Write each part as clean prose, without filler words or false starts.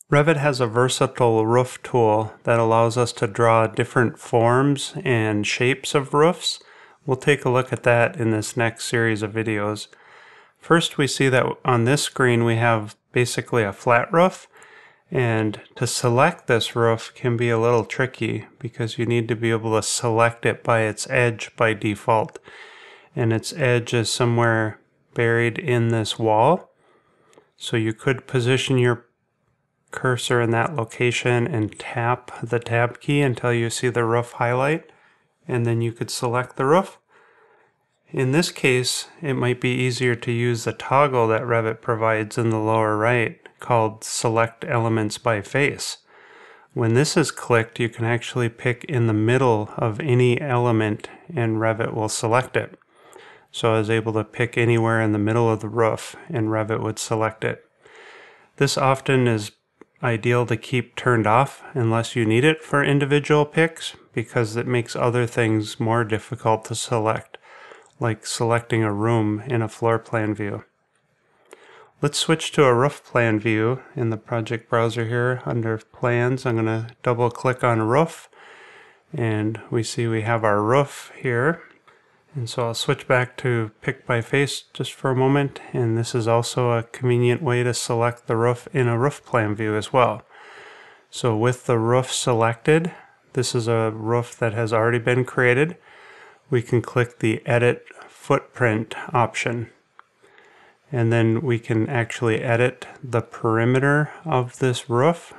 Revit has a versatile roof tool that allows us to draw different forms and shapes of roofs. We'll take a look at that in this next series of videos. First, we see that on this screen we have basically a flat roof, and to select this roof can be a little tricky because you need to be able to select it by its edge by default, and its edge is somewhere buried in this wall. So you could position your cursor in that location and tap the tab key until you see the roof highlight, and then you could select the roof. In this case, it might be easier to use the toggle that Revit provides in the lower right called Select Elements by Face. When this is clicked, you can actually pick in the middle of any element and Revit will select it. So I was able to pick anywhere in the middle of the roof and Revit would select it. This often is ideal to keep turned off unless you need it for individual picks, because it makes other things more difficult to select, like selecting a room in a floor plan view. Let's switch to a roof plan view in the project browser here. Under plans, I'm going to double click on roof, and we see we have our roof here. And so I'll switch back to pick by face just for a moment, and this is also a convenient way to select the roof in a roof plan view as well. So with the roof selected, this is a roof that has already been created. We can click the Edit Footprint option, and then we can actually edit the perimeter of this roof.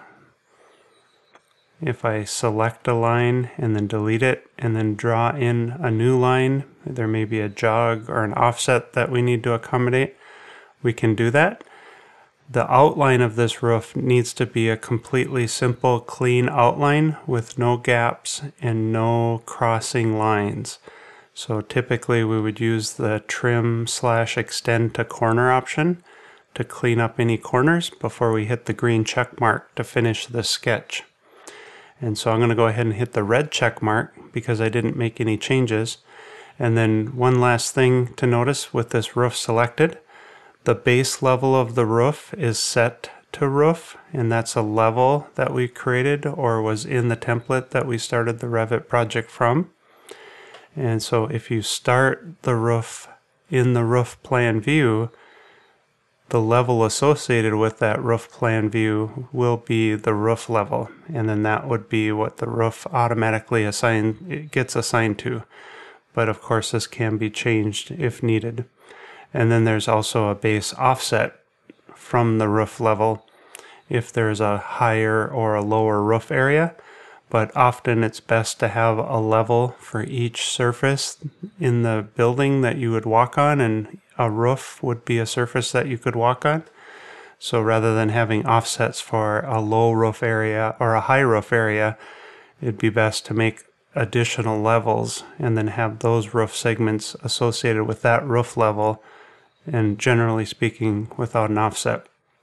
If I select a line and then delete it and then draw in a new line, there may be a jog or an offset that we need to accommodate, we can do that. The outline of this roof needs to be a completely simple, clean outline with no gaps and no crossing lines. So typically we would use the trim/extend to corner option to clean up any corners before we hit the green check mark to finish the sketch. And so I'm going to go ahead and hit the red check mark because I didn't make any changes. And then one last thing to notice with this roof selected, the base level of the roof is set to roof, and that's a level that we created or was in the template that we started the Revit project from. And so if you start the roof in the roof plan view, the level associated with that roof plan view will be the roof level, and then that would be what the roof automatically gets assigned to. But of course this can be changed if needed. And then there's also a base offset from the roof level if there's a higher or a lower roof area, but often it's best to have a level for each surface in the building that you would walk on, and a roof would be a surface that you could walk on. So rather than having offsets for a low roof area or a high roof area, it'd be best to make additional levels and then have those roof segments associated with that roof level, and generally speaking without an offset.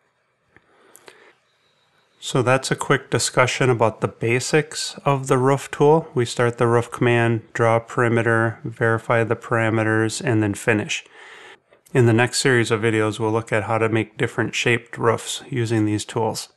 So that's a quick discussion about the basics of the roof tool. We start the roof command, draw a perimeter, verify the parameters, and then finish. In the next series of videos, we'll look at how to make different shaped roofs using these tools.